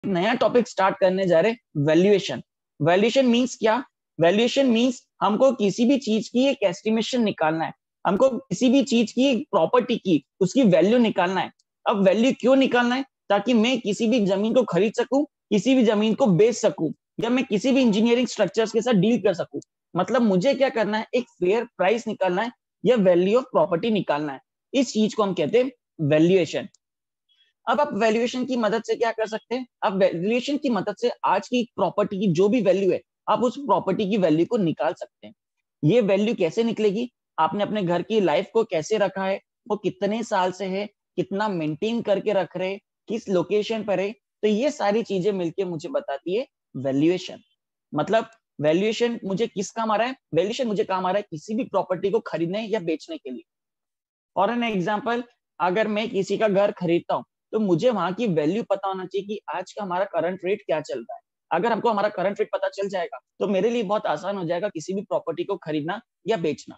नया topic start करने जा रहे, वैल्यूएशन। वैल्यूएशन मींस क्या? वैल्यूएशन मींस हमको किसी भी चीज की एक एस्टिमेशन निकालना है, हमको किसी भी चीज की प्रॉपर्टी की उसकी वैल्यू निकालना है। अब वैल्यू क्यों निकालना है? ताकि मैं किसी भी जमीन को खरीद सकूं, किसी भी जमीन को बेच सकूं, या मैं किसी भी इंजीनियरिंग स्ट्रक्चर्स के साथ डील कर सकूं। मतलब मुझे क्या करना है, एक फेयर प्राइस निकालना है या वैल्यू ऑफ प्रॉपर्टी निकालना है। इस चीज को हम कहते हैं वैल्यूएशन। अब आप वैल्यूएशन की मदद से क्या कर सकते हैं? आप वैल्यूएशन की मदद से आज की प्रॉपर्टी की जो भी वैल्यू है, आप उस प्रॉपर्टी की वैल्यू को निकाल सकते हैं। ये वैल्यू कैसे निकलेगी? आपने अपने घर की लाइफ को कैसे रखा है, वो कितने साल से है, कितना मेंटेन करके रख रहे, किस लोकेशन पर है, तो ये सारी चीजें मिलके मुझे बताती है वैल्यूएशन। मतलब वैल्यूएशन मुझे किस काम आ रहा है? वैल्यूएशन मुझे काम आ रहा है किसी भी प्रॉपर्टी को खरीदने या बेचने के लिए। फॉर एन एग्जाम्पल, अगर मैं किसी का घर खरीदता हूँ तो मुझे वहां की वैल्यू पता होना चाहिए कि आज का हमारा करंट रेट क्या चल रहा है। अगर हमको हमारा करंट रेट पता चल जाएगा तो मेरे लिए बहुत आसान हो जाएगा किसी भी प्रॉपर्टी को खरीदना या बेचना।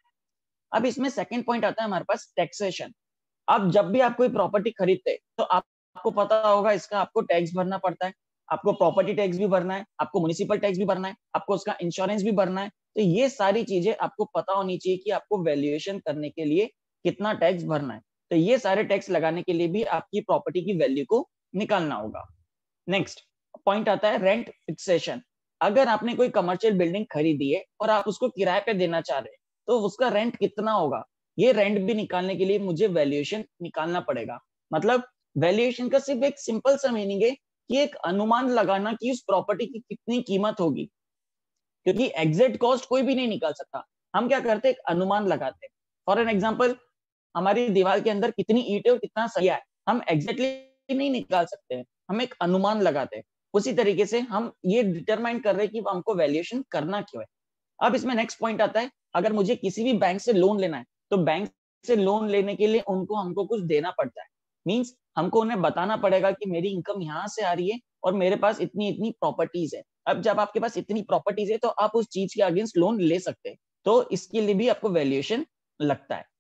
अब इसमें सेकंड पॉइंट आता है हमारे पास, टैक्सेशन। अब जब भी आप कोई प्रॉपर्टी खरीदते हैं तो आपको पता होगा इसका आपको टैक्स भरना पड़ता है। आपको प्रॉपर्टी टैक्स भी भरना है, आपको म्युनिसिपल टैक्स भी भरना है, आपको उसका इंश्योरेंस भी भरना है। तो ये सारी चीजें आपको पता होनी चाहिए कि आपको वैल्यूएशन करने के लिए कितना टैक्स भरना है। तो ये सारे टैक्स लगाने के लिए भी आपकी प्रॉपर्टी की वैल्यू को निकालना होगा। नेक्स्ट पॉइंट आता है रेंट फिक्सेशन। अगर आपने कोई कमर्शियल बिल्डिंग खरीदी है और आप उसको किराए पे देना चाह रहे हैं तो उसका रेंट कितना होगा, ये रेंट भी निकालने के लिए मुझे वैल्यूएशन निकालना पड़ेगा। मतलब वैल्यूएशन का सिर्फ एक सिंपल सा मीनिंग है कि एक अनुमान लगाना कि उस प्रॉपर्टी की कितनी कीमत होगी, क्योंकि एग्जैक्ट कॉस्ट कोई भी नहीं निकाल सकता। हम क्या करते हैं, एक अनुमान लगाते हैं। फॉर एन एग्जाम्पल, हमारी दीवार के अंदर कितनी ईंट है और कितना सरिया है, हम एग्जैक्टली नहीं निकाल सकते हैं, हम एक अनुमान लगाते हैं। उसी तरीके से हम ये डिटरमाइन कर रहे हैं कि हमको वैल्यूएशन करना क्यों है। अब इसमें नेक्स्ट पॉइंट आता है, अगर मुझे किसी भी बैंक से लोन लेना है तो बैंक से लोन लेने के लिए उनको हमको कुछ देना पड़ता है। मींस हमको उन्हें बताना पड़ेगा कि मेरी इनकम यहाँ से आ रही है और मेरे पास इतनी इतनी प्रॉपर्टीज है। अब जब आपके पास इतनी प्रॉपर्टीज है तो आप उस चीज के अगेंस्ट लोन ले सकते हैं, तो इसके लिए भी आपको वैल्यूएशन लगता है।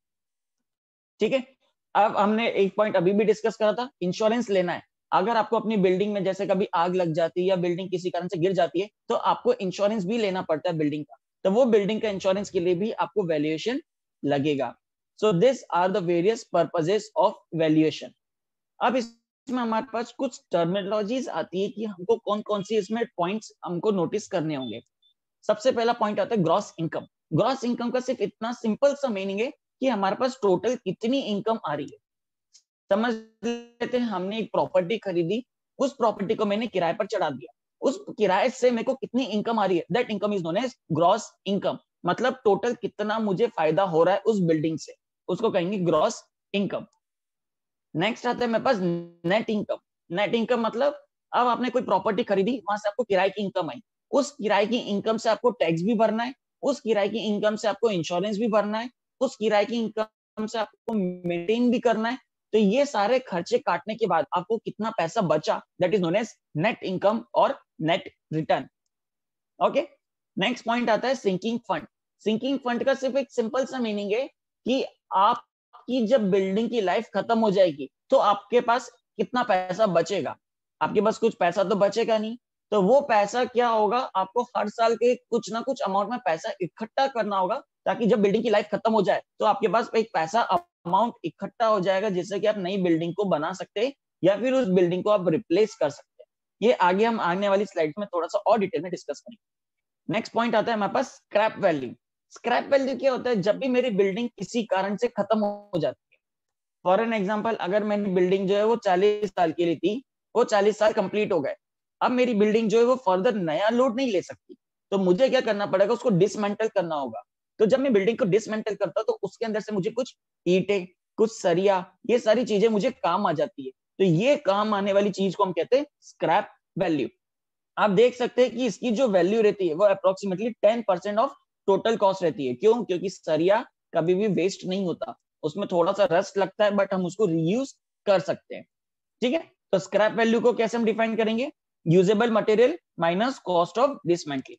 ठीक है। अब हमने एक पॉइंट अभी भी डिस्कस करा था, इंश्योरेंस लेना है। अगर आपको अपनी बिल्डिंग में जैसे कभी आग लग जाती है या बिल्डिंग किसी कारण से गिर जाती है तो आपको इंश्योरेंस भी लेना पड़ता है बिल्डिंग का, तो वो बिल्डिंग का इंश्योरेंस के लिए भी आपको वैल्यूएशन लगेगा। So this are the various purposes of valuation. अब इसमें हमारे पास कुछ टर्मिनोलॉजीज आती है कि हमको कौन कौन सी इसमें पॉइंट्स हमको नोटिस करने होंगे। सबसे पहला पॉइंट आता है ग्रॉस इनकम। ग्रॉस इनकम का सिर्फ इतना सिंपल सा मीनिंग है कि हमारे पास टोटल कितनी इनकम आ रही है। समझ लेते हैं हमने एक प्रॉपर्टी खरीदी, उस प्रॉपर्टी को मैंने किराए पर चढ़ा दिया, उस किराए से मेरे को कितनी इनकम आ रही है, that income is known as gross income. मतलब टोटल कितना मुझे फायदा हो रहा है उस बिल्डिंग से, उसको कहेंगे ग्रॉस इनकम। नेक्स्ट आता है मेरे पास नेट इनकम। नेट इनकम मतलब अब आपने कोई प्रॉपर्टी खरीदी, वहां से आपको किराए की इनकम आई, उस किराए की इनकम से आपको टैक्स भी भरना है, उस किराए की इनकम से आपको इंश्योरेंस भी भरना है, उस किराए की इनकम से आपको मेंटेन भी करना है। तो ये सारे खर्चे काटने के बाद आपको कितना पैसा बचा, that is known as net income और net return. Okay. Next point आता है सिंकिंग फंड। सिंकिंग फंड का सिर्फ एक सिंपल सा मीनिंग है कि आपकी जब बिल्डिंग की लाइफ खत्म हो जाएगी तो आपके पास कितना पैसा बचेगा। आपके पास कुछ पैसा तो बचेगा नहीं, तो वो पैसा क्या होगा, आपको हर साल के कुछ ना कुछ अमाउंट में पैसा इकट्ठा करना होगा, ताकि जब बिल्डिंग की लाइफ खत्म हो जाए तो आपके पास एक पैसा अमाउंट इकट्ठा हो जाएगा, जिससे कि आप नई बिल्डिंग को बना सकते हैं या फिर उस बिल्डिंग को आप रिप्लेस कर सकते हैं। ये आगे हम आने वाली स्लाइड में थोड़ा सा और डिटेल में डिस्कस करेंगे। नेक्स्ट पॉइंट आता है हमारे पास स्क्रैप वैल्यू। स्क्रैप वैल्यू क्या होता है, जब भी मेरी बिल्डिंग किसी कारण से खत्म हो जाती है। फॉर एन एग्जाम्पल, अगर मेरी बिल्डिंग जो है वो 40 साल के लिए थी, वो 40 साल कंप्लीट हो गए, अब मेरी बिल्डिंग जो है वो फर्दर नया लोड नहीं ले सकती, तो मुझे क्या करना पड़ेगा, उसको डिसमेंटल करना होगा। तो जब मैं बिल्डिंग को डिसमेंटल करता हूं तो उसके अंदर से मुझे कुछ ईंटें, कुछ सरिया, ये सारी चीजें मुझे काम आ जाती है। तो ये काम आने वाली चीज को हम कहते हैं स्क्रैप वैल्यू। आप देख सकते हैं कि इसकी जो वैल्यू रहती है वो अप्रोक्सीमेटली 10% ऑफ टोटल कॉस्ट रहती है। क्यों? क्योंकि सरिया कभी भी वेस्ट नहीं होता, उसमें थोड़ा सा रस्ट लगता है बट हम उसको रीयूज कर सकते हैं। ठीक है। तो स्क्रैप वैल्यू को कैसे हम डिफाइन करेंगे, usable material minus cost of dismantling.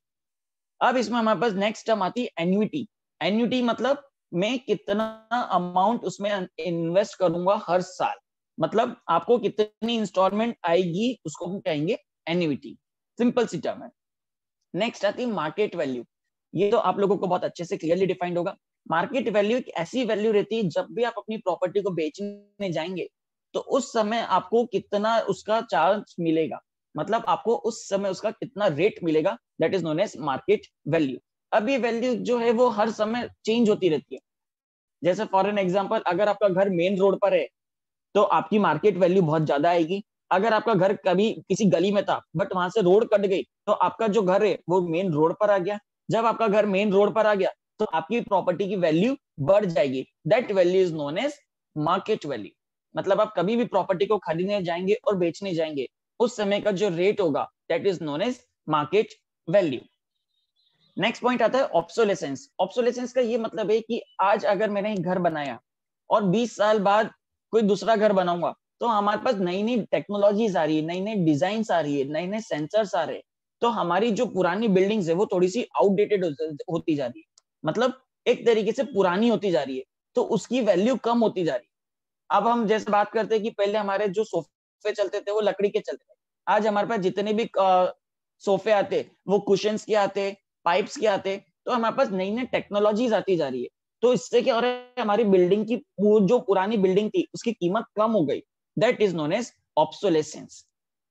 अब इसमें हमारे पास नेक्स्ट टर्म आती है एन्युटी। एन्युटी मतलब मैं कितना अमाउंट उसमें इन्वेस्ट करूंगा हर साल। मतलब आपको कितनी इंस्टॉलमेंट आएगी उसको हम कहेंगे एन्युइटी, सिंपल सी टर्म है। नेक्स्ट आती है मार्केट वैल्यू। ये तो आप लोगों को बहुत अच्छे से क्लियरली डिफाइंड होगा। मार्केट वैल्यू एक ऐसी वैल्यू रहती है जब भी आप अपनी प्रॉपर्टी को बेचने जाएंगे तो उस समय आपको कितना उसका चार्ज मिलेगा, मतलब आपको उस समय उसका कितना रेट मिलेगा, that is known as market value. अब ये वैल्यू जो है वो हर समय चेंज होती रहती है। जैसे फॉर एन एग्जांपल, अगर आपका घर मेन रोड पर है तो आपकी मार्केट वैल्यू बहुत ज्यादा आएगी। अगर आपका घर कभी किसी गली में था बट वहां से रोड कट गई तो आपका जो घर है वो मेन रोड पर आ गया। जब आपका घर मेन रोड पर आ गया तो आपकी प्रॉपर्टी की वैल्यू बढ़ जाएगी, that value is known as market value. मतलब आप कभी भी प्रॉपर्टी को खरीदने जाएंगे और बेचने जाएंगे, उस समय का जो रेट होगा that is known as market value. Next point आता है ऑब्सोलेसेंस। ऑब्सोलेसेंस का ये मतलब है कि आज अगर मैंने एक घर बनाया और 20 साल बाद कोई दूसरा घर बनाऊंगा तो हमारे पास नई नई टेक्नोलॉजीज आ रही है, नई नई डिजाइन आ रही है, नए नए सेंसर्स आ रहे हैं, तो हमारी जो पुरानी बिल्डिंग्स है वो थोड़ी सी आउटडेटेड होती जा रही है, मतलब एक तरीके से पुरानी होती जा रही है, तो उसकी वैल्यू कम होती जा रही है। अब हम जैसे बात करते हैं कि पहले हमारे जो सोफे चलते थे वो लकड़ी के चलते थे, आज हमारे पास जितने भी सोफे आते वो कुशंस के आते, पाइप्स के आते, तो हमारे पास नई नई टेक्नोलॉजीज आती जा रही है। तो इससे क्या हो रहा है, हमारी बिल्डिंग की जो पुरानी बिल्डिंग थी उसकी कीमत कम हो गई, that is known as obsolescence.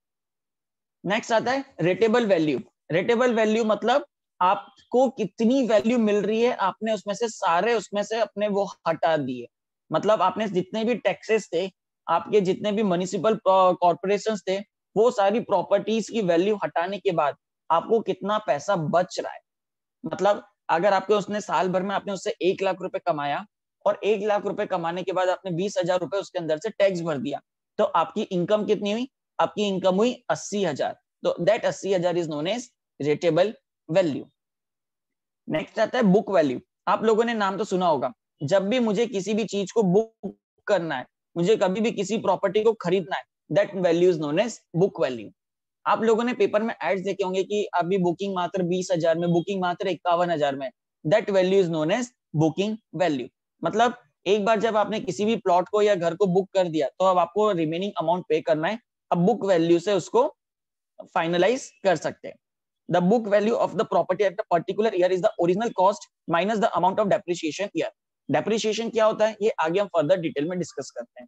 Next आता है रेटेबल वैल्यू। रेटेबल वैल्यू मतलब आपको कितनी वैल्यू मिल रही है, आपने उसमें से सारे उसमें से अपने वो हटा दिए, मतलब आपने जितने भी टैक्सेस थे, आपके जितने भी म्युनिसिपल कॉर्पोरेशंस थे, वो सारी प्रॉपर्टीज की वैल्यू हटाने के बाद आपको कितना पैसा बच रहा है। मतलब अगर आपके उसने साल भर में आपने उससे 1 लाख रुपए कमाया और 1 लाख रुपए कमाने के बाद आपने 20,000 रुपए उसके अंदर से टैक्स भर दिया, तो आपकी इनकम कितनी हुई, आपकी इनकम हुई 80,000। तो that 80,000 is known as rateable value. Next आता है बुक वैल्यू। आप लोगों ने नाम तो सुना होगा, जब भी मुझे किसी भी चीज को बुक करना है, मुझे कभी भी किसी प्रॉपर्टी को खरीदना है, that value is known as book value. आप लोगों ने पेपर में एड्स देखे होंगे कि अभी बुकिंग मात्र 20,000 में, बुकिंग मात्र 51,000 में, that value is known as booking value. मतलब एक बार जब आपने किसी भी प्लॉट को या घर को बुक कर दिया तो अब आपको रिमेनिंग अमाउंट पे करना है, अब बुक वैल्यू से उसको फाइनलाइज कर सकते हैं। The book value of the property at the particular year is the original cost minus the amount of depreciation year. Depreciation क्या होता है ये आगे हम फर्दर डिटेल में डिस्कस करते हैं।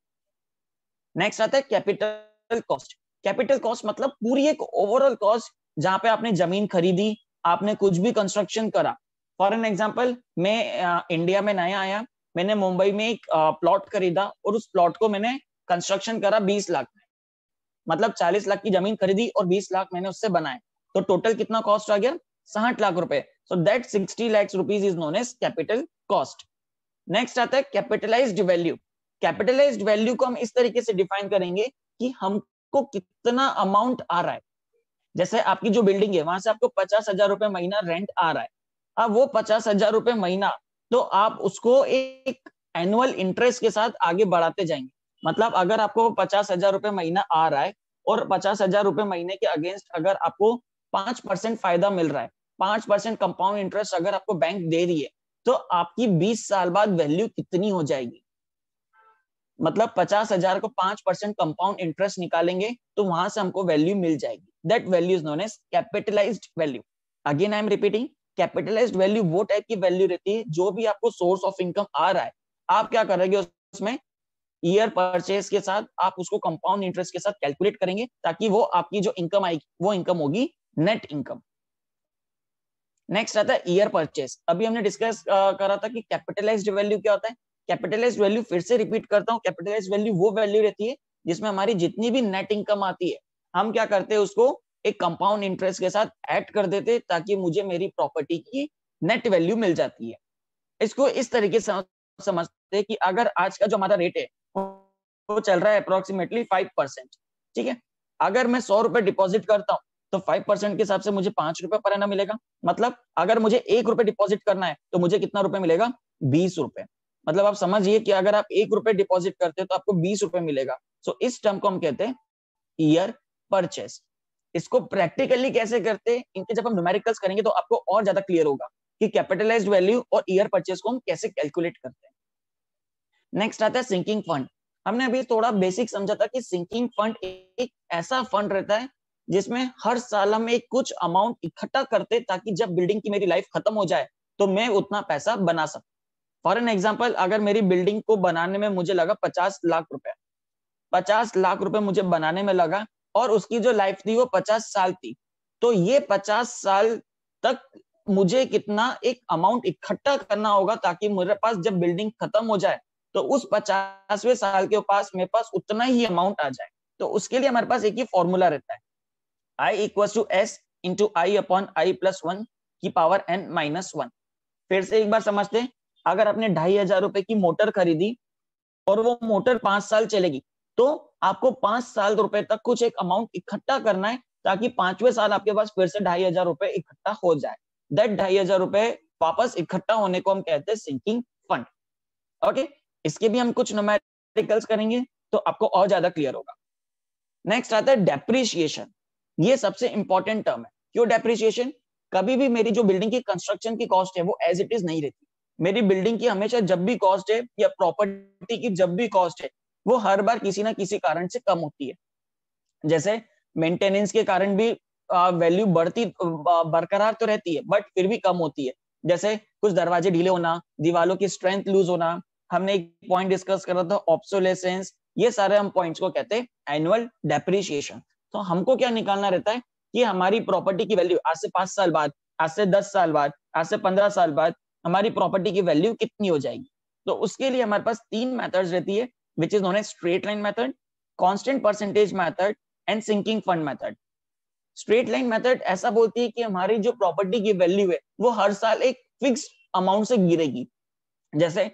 नेक्स्ट आता है कैपिटल कॉस्ट। कैपिटल कॉस्ट मतलब पूरी एक ओवरऑल कॉस्ट, जहां पे आपने जमीन खरीदी, आपने कुछ भी कंस्ट्रक्शन करा। फॉर एन एग्जांपल, मैं इंडिया में नया आया, मैंने मुंबई में एक प्लॉट खरीदा और उस प्लॉट को मैंने कंस्ट्रक्शन करा 20 लाख में, मतलब 40 लाख की जमीन खरीदी और 20 लाख मैंने उससे बनाए, तो टोटल कितना कॉस्ट आ गया, 60 लाख रुपए। So that 60 lakh rupees is known as capital cost. Next आता है कैपिटलाइज्ड वैल्यू। कैपिटलाइज्ड वैल्यू को हम इस तरीके से डिफाइन करेंगे कि हमको कितना अमाउंट आ रहा है। जैसे आपकी जो बिल्डिंग है वहां से आपको 50,000 रुपए महीना रेंट आ रहा है, अब वो 50,000 रुपए महीना तो आप उसको एक एनुअल इंटरेस्ट के साथ आगे बढ़ाते जाएंगे। मतलब अगर आपको 50,000 रुपए महीना आ रहा है और 50,000 रुपए महीने के अगेंस्ट अगर आपको 5% फायदा मिल रहा है, 5% कंपाउंड इंटरेस्ट अगर आपको बैंक दे रही है, तो आपकी 20 साल बाद वैल्यू कितनी हो जाएगी। मतलब 50,000 को 5% कंपाउंड इंटरेस्ट निकालेंगे तो वहां से हमको वैल्यू मिल जाएगी, that value is known as capitalised value. Again I am repeating, capitalised value वो टाइप की वैल्यू रहती है जो भी आपको सोर्स ऑफ इनकम आ रहा है, आप क्या करेंगे उसमें ईयर परचेज के साथ आप उसको कंपाउंड इंटरेस्ट के साथ कैलकुलेट करेंगे, ताकि वो आपकी जो इनकम आएगी वो इनकम होगी नेट इनकम। नेक्स्ट आता है ईयर परचेज। अभी हमने डिस्कस करा था कि कैपिटलाइज्ड वैल्यू क्या होता है। कैपिटलाइज्ड वैल्यू फिर से रिपीट करता हूँ, कैपिटलाइज्ड वैल्यू वो वैल्यू रहती है जिसमें हमारी जितनी भी नेट इनकम आती है हम क्या करते हैं उसको एक कंपाउंड इंटरेस्ट के साथ ऐड कर देते ताकि मुझे मेरी प्रॉपर्टी की नेट वैल्यू मिल जाती है। इसको इस तरीके से समझते हैं कि अगर आज का जो हमारा रेट है वो चल रहा है अप्रोक्सीमेटली 5%, ठीक है। अगर मैं 100 रुपए डिपॉजिट करता हूँ तो 5% के हिसाब से मुझे 5 रुपए पर आना मिलेगा। मतलब अगर मुझे 1 रुपए डिपॉजिट करना है तो मुझे कितना रुपए मिलेगा, 20 रुपए। मतलब आप समझिए कि अगर आप 1 रुपए डिपॉजिट करते हैं तो आपको 20 रुपए मिलेगा। सो इस टर्म को हम कहते हैं ईयर परचेस। इसको प्रैक्टिकली कैसे करते हैं, इनके जब हम न्यूमेरिकल्स करेंगे तो आपको और ज्यादा क्लियर होगा कि कैपिटलाइज्ड वैल्यू और ईयर परचेस को हम कैसे कैलकुलेट करते हैं। नेक्स्ट आता है सिंकिंग फंड। हमने अभी थोड़ा बेसिक समझा था कि सिंकिंग फंड एक ऐसा फंड रहता है जिसमें हर साल हम एक कुछ अमाउंट इकट्ठा करते ताकि जब बिल्डिंग की मेरी लाइफ खत्म हो जाए तो मैं उतना पैसा बना सकूं। फॉर एन एग्जाम्पल, अगर मेरी बिल्डिंग को बनाने में मुझे लगा 50 लाख रुपए, 50 लाख रुपए मुझे बनाने में लगा और उसकी जो लाइफ थी वो 50 साल थी, तो ये 50 साल तक मुझे कितना एक अमाउंट इकट्ठा करना होगा ताकि मेरे पास जब बिल्डिंग खत्म हो जाए तो उस 50वें साल के पास मेरे पास उतना ही अमाउंट आ जाए। तो उसके लिए हमारे पास एक ही फॉर्मूला रहता है, I = S × I/I+1 की पावर n-1। फिर से एक बार समझते हैं, अगर आपने 2,500 रुपए की मोटर खरीदी और वो मोटर 5 साल चलेगी तो आपको 5 साल रुपए तक कुछ एक अमाउंट इकट्ठा करना है ताकि 5वें साल आपके पास फिर से 2,500 रुपए इकट्ठा हो जाए। दैट 2,500 रुपए वापस इकट्ठा होने को हम कहते हैं सिंकिंग फंड। ओके, इसके भी हम कुछ न्यूमेरिकल्स करेंगे तो आपको और ज्यादा क्लियर होगा। नेक्स्ट आता है डेप्रिसिएशन। ये सबसे इंपॉर्टेंट टर्म है। क्यों डेप्रिसिएशन? कभी भी मेरी जो बिल्डिंग की कंस्ट्रक्शन की कॉस्ट है वो एज इट इज नहीं रहती। मेरी बिल्डिंग की हमेशा जब भी कॉस्ट है या प्रॉपर्टी की जब भी कॉस्ट है वो हर बार किसी ना किसी कारण से कम होती है। जैसे मेंटेनेंस के कारण भी वैल्यू बढ़ती बरकरार तो रहती है बट फिर भी कम होती है। जैसे कुछ दरवाजे ढीले होना, दीवालों की स्ट्रेंथ लूज होना, हमने एक पॉइंट डिस्कस करा था ऑब्सोलेसेंस, ये सारे हम पॉइंट्स को कहते हैं एनुअल डेप्रिसिएशन। तो हमको क्या निकालना रहता है कि हमारी प्रॉपर्टी की वैल्यू आज से 5 साल बाद, आज से 10 साल बाद, आज से 15 साल बाद हमारी प्रॉपर्टी की वैल्यू कितनी हो जाएगी। तो उसके लिए हमारे पास 3 मेथड्स रहती है which is known as straight line method, constant percentage method and sinking fund method. Straight line method ऐसा बोलती है कि हमारी जो प्रॉपर्टी की वैल्यू है वो हर साल एक फिक्स अमाउंट से गिरेगी। जैसे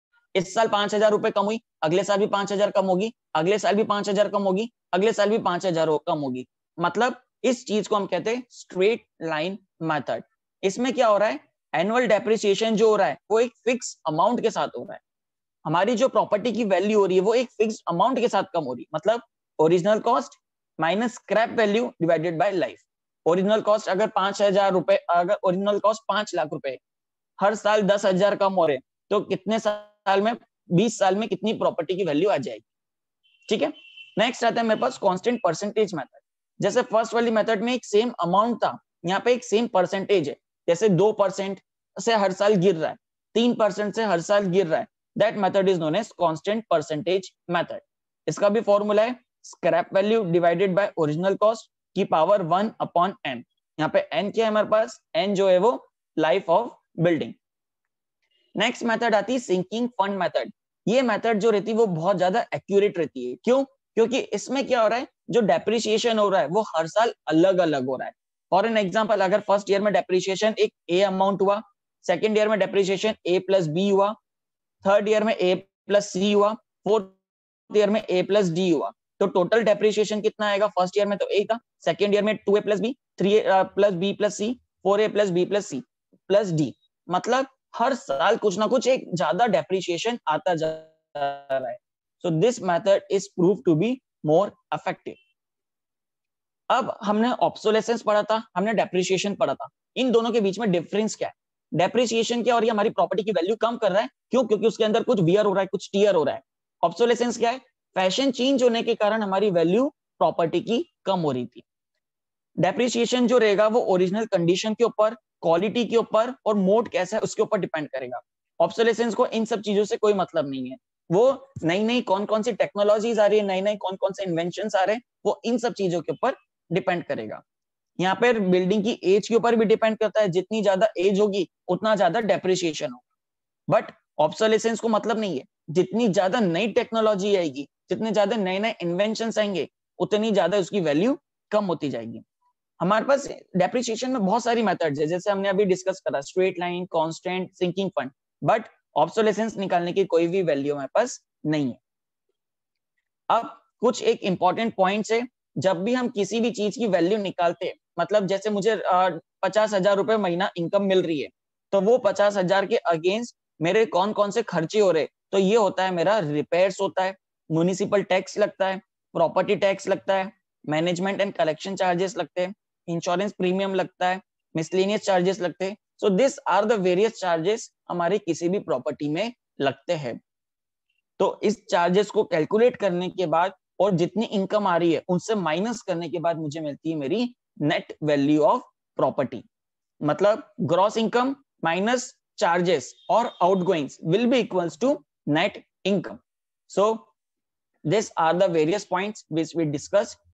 इस साल 5,000 रुपए कम हुई, अगले साल भी 5,000 कम होगी, अगले साल भी 5,000 कम होगी, अगले साल भी 5,000 कम होगी। मतलब इस चीज को हम कहते हैं स्ट्रेट लाइन मेथड। इसमें क्या हो रहा है, एनुअल डेप्रिसिएशन जो हो रहा है वो एक फिक्स अमाउंट के साथ हो रहा है। हमारी जो प्रॉपर्टी की वैल्यू हो रही है वो एक फिक्स अमाउंट के साथ कम हो रही है। मतलब original cost minus scrap value divided by life. Original cost अगर 5,000 रुपए, अगर ओरिजिनल कॉस्ट 5 लाख रुपए, हर साल 10,000 कम हो रहे, तो कितने साल में, 20 साल में कितनी प्रॉपर्टी की वैल्यू आ जाएगी। ठीक है, नेक्स्ट आता है मेरे पास कांस्टेंट परसेंटेज मेथड। जैसे फर्स्ट वाली मेथड में एक सेम अमाउंट था, यहाँ पे एक सेम परसेंटेज है। जैसे 2% से हर साल गिर रहा है, 3% से हर साल गिर रहा है, that method is known as constant percentage method. इसका भी फॉर्मूला है scrap value divided by original cost की पावर 1/n। यहाँ पे n क्या है हमारे पास, n जो है वो life of building. Next method आती है सिंकिंग फंड मेथड। ये मेथड जो रहती है वो बहुत ज्यादा एक्यूरेट रहती है। क्यों? क्योंकि इसमें क्या हो रहा है, जो डेप्रिसिएशन हो रहा है वो हर साल अलग अलग हो रहा है। फॉर एन एग्जांपल, अगर फर्स्ट ईयर में डेप्रिसिएशन एक ए अमाउंट हुआ, सेकेंड ईयर में डेप्रिसिएशन A+B हुआ, थर्ड ईयर में A+C हुआ, फोर्थ ईयर में A+D हुआ, तो टोटल डेप्रिसिएशन कितना आएगा? फर्स्ट ईयर में तो A था, सेकेंड ईयर में 2A+B, 3A+B+C, 4A+B+C+D। मतलब हर साल कुछ ना कुछ एक ज्यादा डेप्रिसिएशन आता जा रहा है। So this method is prove to be more effective. अब हमने ऑब्सोलेसेंस पढ़ा था, हमने डेप्रिसिएशन पढ़ा था। इन दोनों के बीच में डिफरेंस क्या है? डेप्रिसिएशन क्या हो रही है, हमारी प्रॉपर्टी की वैल्यू कम कर रहा है। क्यों? क्योंकि उसके अंदर कुछ वियर हो रहा है, कुछ टीयर हो रहा है। ऑब्सोलेसेंस क्या है? फैशन चेंज होने के कारण हमारी वैल्यू प्रॉपर्टी की कम हो रही थी। डेप्रिसिएशन जो रहेगा वो ओरिजिनल कंडीशन के ऊपर, क्वालिटी के ऊपर और मोड कैसा है उसके ऊपर डिपेंड करेगा। ऑब्सोलेसेंस को इन सब चीजों से कोई मतलब नहीं है। वो नई नई कौन कौन सी टेक्नोलॉजीज आ रही है, नई नई कौन कौन से इन्वेंशन आ रहे हैं, वो इन सब चीजों के ऊपर डिपेंड करेगा। यहाँ पर बिल्डिंग की एज के ऊपर भी डिपेंड करता है, जितनी ज्यादा एज होगी उतना ज्यादा डेप्रिसिएशन होगा। बट ऑब्सोलेसेंस को मतलब नहीं है, जितनी ज्यादा नई टेक्नोलॉजी आएगी, जितने ज्यादा नए नए इन्वेंशन आएंगे, उतनी ज्यादा उसकी वैल्यू कम होती जाएगी। हमारे पास डेप्रिसिएशन में बहुत सारी मेथड्स है, जैसे हमने अभी डिस्कस करा straight line, constant, sinking fund. But obsolescence निकालने की कोई भी वैल्यू हमारे पास नहीं है। अब कुछ एक इंपॉर्टेंट पॉइंट्स है, जब भी हम किसी भी चीज की वैल्यू निकालते हैं, मतलब जैसे मुझे 50,000 रुपए महीना इनकम मिल रही है, तो वो 50,000 के अगेंस्ट मेरे कौन कौन से खर्चे हो रहे, तो ये होता है मेरा रिपेयर्स होता है, म्युनिसिपल टैक्स लगता है, प्रॉपर्टी टैक्स लगता है, मैनेजमेंट एंड कलेक्शन चार्जेस लगते हैं, इंश्योरेंस प्रीमियम लगता है, मिसलेनियस चार्जेस लगते हैं। So this are the various charges हमारे किसी भी प्रॉपर्टी में लगते हैं। तो इस चार्जेस को कैलकुलेट करने के बाद और जितनी इनकम आ रही है उनसे माइनस करने के बाद मुझे मिलती है मेरी नेट वैल्यू ऑफ प्रॉपर्टी। मतलब gross income minus charges or outgoings will be equals to net income. So these are the various points which we discussed.